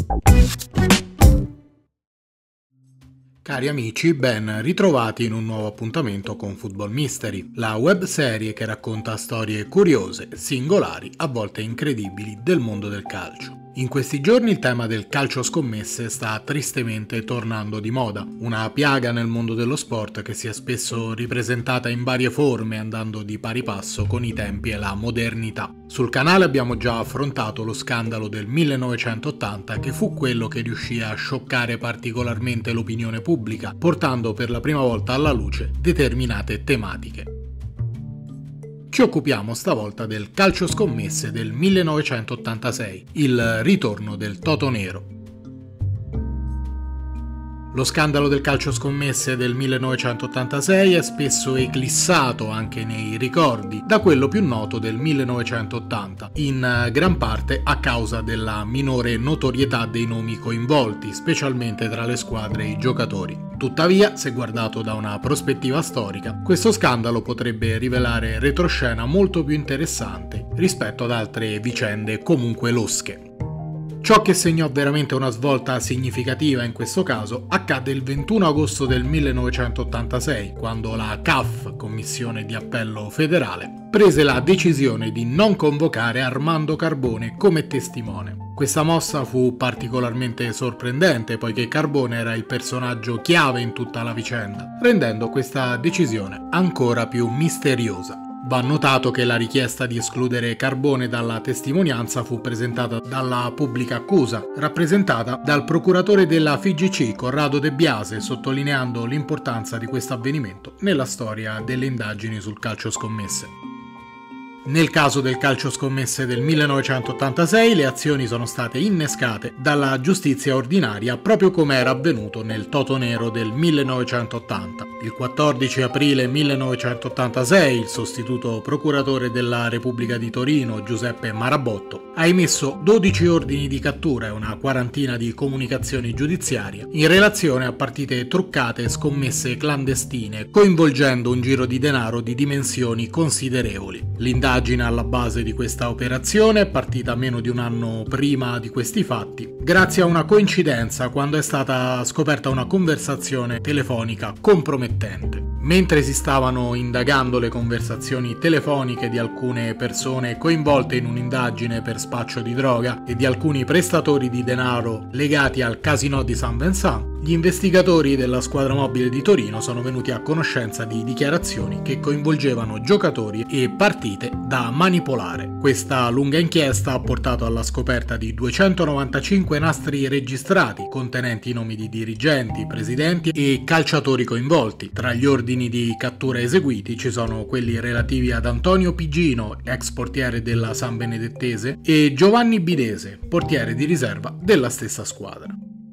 Cari amici, ben ritrovati in un nuovo appuntamento con Football Mystery, la webserie che racconta storie curiose, singolari, a volte incredibili del mondo del calcio. In questi giorni il tema del calcio scommesse sta tristemente tornando di moda, una piaga nel mondo dello sport che si è spesso ripresentata in varie forme andando di pari passo con i tempi e la modernità. Sul canale abbiamo già affrontato lo scandalo del 1980 che fu quello che riuscì a scioccare particolarmente l'opinione pubblica, portando per la prima volta alla luce determinate tematiche. Ci occupiamo stavolta del calcio scommesse del 1986, il ritorno del Toto Nero. Lo scandalo del calcio scommesse del 1986 è spesso eclissato anche nei ricordi da quello più noto del 1980, in gran parte a causa della minore notorietà dei nomi coinvolti, specialmente tra le squadre e i giocatori. Tuttavia, se guardato da una prospettiva storica, questo scandalo potrebbe rivelare retroscena molto più interessante rispetto ad altre vicende comunque losche. Ciò che segnò veramente una svolta significativa in questo caso accadde il 21 agosto del 1986, quando la CAF, Commissione di Appello Federale, prese la decisione di non convocare Armando Carbone come testimone. Questa mossa fu particolarmente sorprendente poiché Carbone era il personaggio chiave in tutta la vicenda, rendendo questa decisione ancora più misteriosa. Va notato che la richiesta di escludere Carbone dalla testimonianza fu presentata dalla pubblica accusa, rappresentata dal procuratore della FIGC Corrado De Biase, sottolineando l'importanza di questo avvenimento nella storia delle indagini sul calcio scommesse. Nel caso del calcio scommesse del 1986 le azioni sono state innescate dalla giustizia ordinaria proprio come era avvenuto nel Toto Nero del 1980. Il 14 aprile 1986 il sostituto procuratore della Repubblica di Torino Giuseppe Marabotto ha emesso 12 ordini di cattura e una quarantina di comunicazioni giudiziarie in relazione a partite truccate e scommesse clandestine coinvolgendo un giro di denaro di dimensioni considerevoli. L'indagine alla base di questa operazione è partita meno di un anno prima di questi fatti, grazie a una coincidenza quando è stata scoperta una conversazione telefonica compromettente. Mentre si stavano indagando le conversazioni telefoniche di alcune persone coinvolte in un'indagine per spaccio di droga e di alcuni prestatori di denaro legati al Casino di Saint Vincent, gli investigatori della squadra mobile di Torino sono venuti a conoscenza di dichiarazioni che coinvolgevano giocatori e partite da manipolare. Questa lunga inchiesta ha portato alla scoperta di 295 nastri registrati contenenti i nomi di dirigenti, presidenti e calciatori coinvolti. Tra gli ordini di cattura eseguiti ci sono quelli relativi ad Antonio Pigino, ex portiere della San Benedettese, e Giovanni Bidese, portiere di riserva della stessa squadra.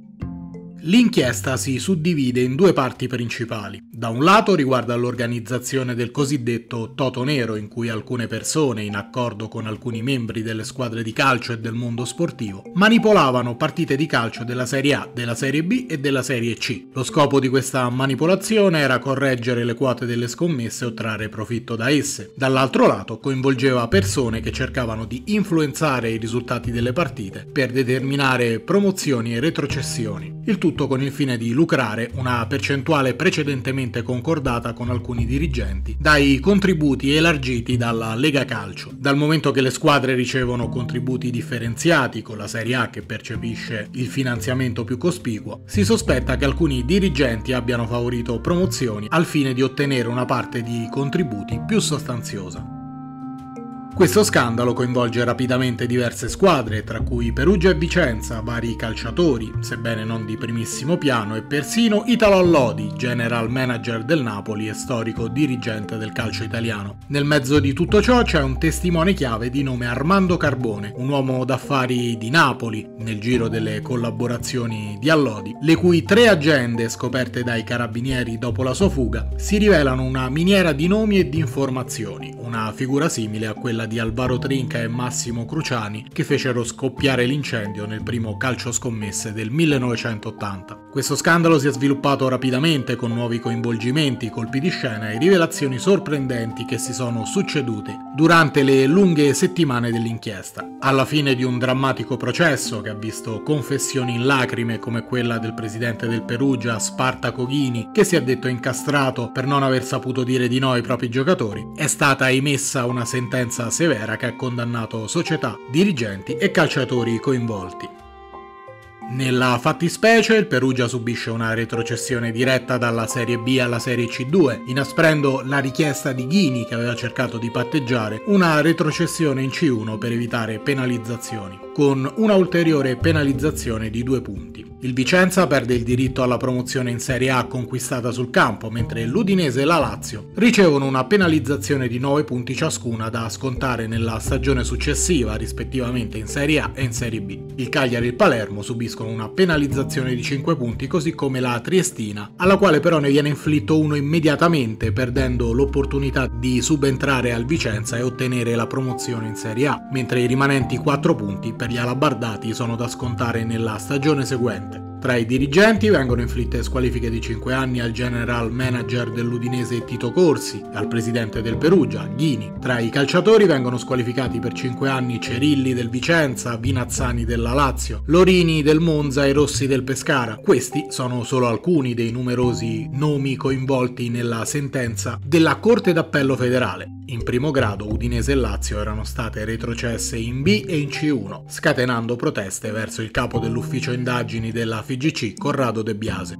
L'inchiesta si suddivide in due parti principali. Da un lato riguarda l'organizzazione del cosiddetto Toto Nero, in cui alcune persone, in accordo con alcuni membri delle squadre di calcio e del mondo sportivo, manipolavano partite di calcio della Serie A, della Serie B e della Serie C. Lo scopo di questa manipolazione era correggere le quote delle scommesse o trarre profitto da esse. Dall'altro lato coinvolgeva persone che cercavano di influenzare i risultati delle partite per determinare promozioni e retrocessioni. Il tutto con il fine di lucrare una percentuale precedentemente concordata con alcuni dirigenti dai contributi elargiti dalla Lega Calcio. Dal momento che le squadre ricevono contributi differenziati con la Serie A che percepisce il finanziamento più cospicuo, si sospetta che alcuni dirigenti abbiano favorito promozioni al fine di ottenere una parte di contributi più sostanziosa. Questo scandalo coinvolge rapidamente diverse squadre, tra cui Perugia e Vicenza, vari calciatori, sebbene non di primissimo piano, e persino Italo Lodi, general manager del Napoli e storico dirigente del calcio italiano. Nel mezzo di tutto ciò c'è un testimone chiave di nome Armando Carbone, un uomo d'affari di Napoli, nel giro delle collaborazioni di Allodi, le cui 3 agende scoperte dai carabinieri dopo la sua fuga si rivelano una miniera di nomi e di informazioni, una figura simile a quella quella di Alvaro Trinca e Massimo Cruciani, che fecero scoppiare l'incendio nel primo calcioscommesse del 1980. Questo scandalo si è sviluppato rapidamente con nuovi coinvolgimenti, colpi di scena e rivelazioni sorprendenti che si sono succedute durante le lunghe settimane dell'inchiesta. Alla fine di un drammatico processo che ha visto confessioni in lacrime come quella del presidente del Perugia, Spartaco Ghini, che si è detto incastrato per non aver saputo dire di no ai propri giocatori, è stata emessa una sentenza severa che ha condannato società, dirigenti e calciatori coinvolti. Nella fattispecie il Perugia subisce una retrocessione diretta dalla Serie B alla Serie C2, inasprendo la richiesta di Ghini, che aveva cercato di patteggiare una retrocessione in C1 per evitare penalizzazioni, con una ulteriore penalizzazione di 2 punti. Il Vicenza perde il diritto alla promozione in Serie A conquistata sul campo, mentre l'Udinese e la Lazio ricevono una penalizzazione di 9 punti ciascuna da scontare nella stagione successiva, rispettivamente in Serie A e in Serie B. Il Cagliari e il Palermo subiscono una penalizzazione di 5 punti, così come la Triestina, alla quale però ne viene inflitto uno immediatamente, perdendo l'opportunità di subentrare al Vicenza e ottenere la promozione in Serie A, mentre i rimanenti 4 punti per gli alabardati sono da scontare nella stagione seguente. Tra i dirigenti vengono inflitte squalifiche di 5 anni al general manager dell'Udinese Tito Corsi e al presidente del Perugia, Ghini. Tra i calciatori vengono squalificati per 5 anni Cerilli del Vicenza, Vinazzani della Lazio, Lorini del Monza e Rossi del Pescara. Questi sono solo alcuni dei numerosi nomi coinvolti nella sentenza della Corte d'Appello federale. In primo grado Udinese e Lazio erano state retrocesse in B e in C1, scatenando proteste verso il capo dell'ufficio indagini della FIGC, Corrado De Biase.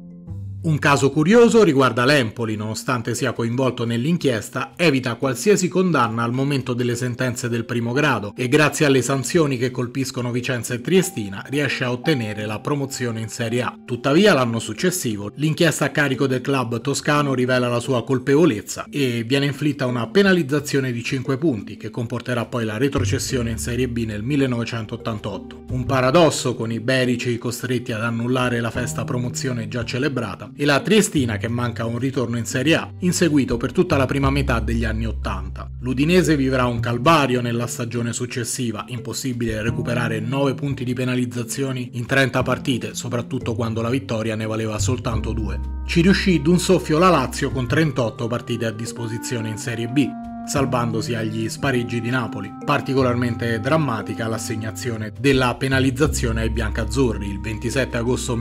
Un caso curioso riguarda l'Empoli, nonostante sia coinvolto nell'inchiesta, evita qualsiasi condanna al momento delle sentenze del primo grado e grazie alle sanzioni che colpiscono Vicenza e Triestina riesce a ottenere la promozione in Serie A. Tuttavia l'anno successivo l'inchiesta a carico del club toscano rivela la sua colpevolezza e viene inflitta una penalizzazione di 5 punti che comporterà poi la retrocessione in Serie B nel 1988. Un paradosso, con i Berici costretti ad annullare la festa promozione già celebrata e la Triestina che manca un ritorno in Serie A, inseguito per tutta la prima metà degli anni '80. L'Udinese vivrà un calvario nella stagione successiva, impossibile recuperare 9 punti di penalizzazioni in 30 partite, soprattutto quando la vittoria ne valeva soltanto 2. Ci riuscì d'un soffio la Lazio con 38 partite a disposizione in Serie B, salvandosi agli spareggi di Napoli. Particolarmente drammatica l'assegnazione della penalizzazione ai biancazzurri. Il 27 agosto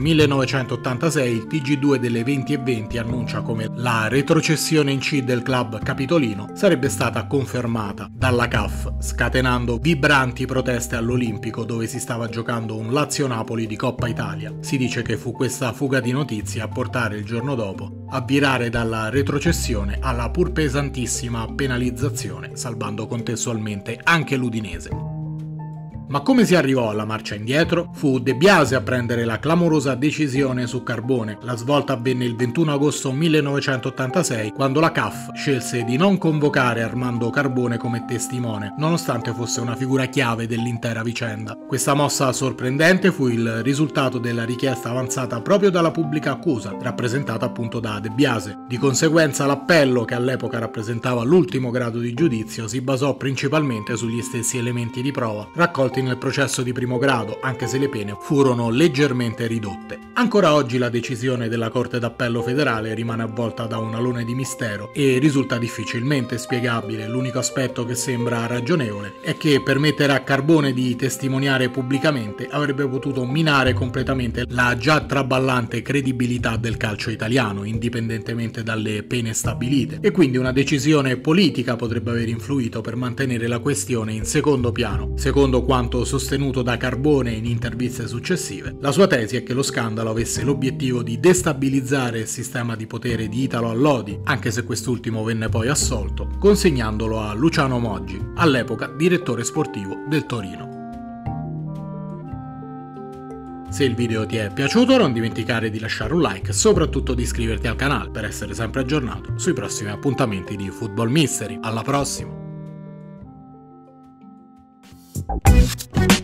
1986 il TG2 delle 20:20 annuncia come la retrocessione in C del club capitolino sarebbe stata confermata dalla CAF, scatenando vibranti proteste all'Olimpico, dove si stava giocando un Lazio-Napoli di Coppa Italia. Si dice che fu questa fuga di notizie a portare il giorno dopo a virare dalla retrocessione alla pur pesantissima penalizzazione, salvando contestualmente anche l'Udinese. Ma come si arrivò alla marcia indietro? Fu De Biase a prendere la clamorosa decisione su Carbone. La svolta avvenne il 21 agosto 1986, quando la CAF scelse di non convocare Armando Carbone come testimone, nonostante fosse una figura chiave dell'intera vicenda. Questa mossa sorprendente fu il risultato della richiesta avanzata proprio dalla pubblica accusa, rappresentata appunto da De Biase. Di conseguenza l'appello, che all'epoca rappresentava l'ultimo grado di giudizio, si basò principalmente sugli stessi elementi di prova raccolti nel processo di primo grado, anche se le pene furono leggermente ridotte. Ancora oggi la decisione della Corte d'Appello federale rimane avvolta da un alone di mistero e risulta difficilmente spiegabile. L'unico aspetto che sembra ragionevole è che permettere a Carbone di testimoniare pubblicamente avrebbe potuto minare completamente la già traballante credibilità del calcio italiano, indipendentemente dalle pene stabilite, e quindi una decisione politica potrebbe aver influito per mantenere la questione in secondo piano. Secondo quanto sostenuto da Carbone in interviste successive, la sua tesi è che lo scandalo avesse l'obiettivo di destabilizzare il sistema di potere di Italo Allodi, anche se quest'ultimo venne poi assolto, consegnandolo a Luciano Moggi, all'epoca direttore sportivo del Torino. Se il video ti è piaciuto non dimenticare di lasciare un like e soprattutto di iscriverti al canale per essere sempre aggiornato sui prossimi appuntamenti di Football Mystery. Alla prossima!